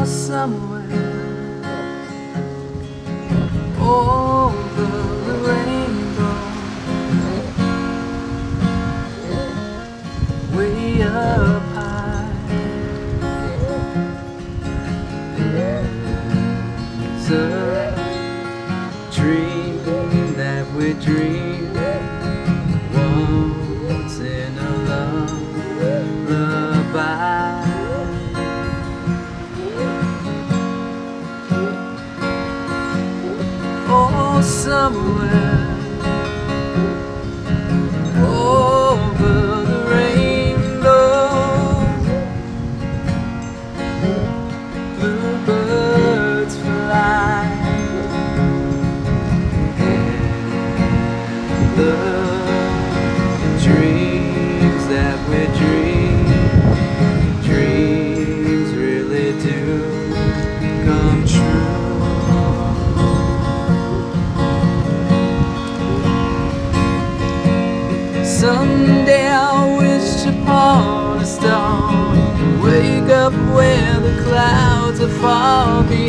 somewhere over the rainbow, way up high. There's a dream that we dream once in a lullaby. Oh, somewhere over the rainbow, bluebirds fly, and the dreams that we dreams really do come true. Someday I'll wish upon a star, wake up where the clouds are far beyond.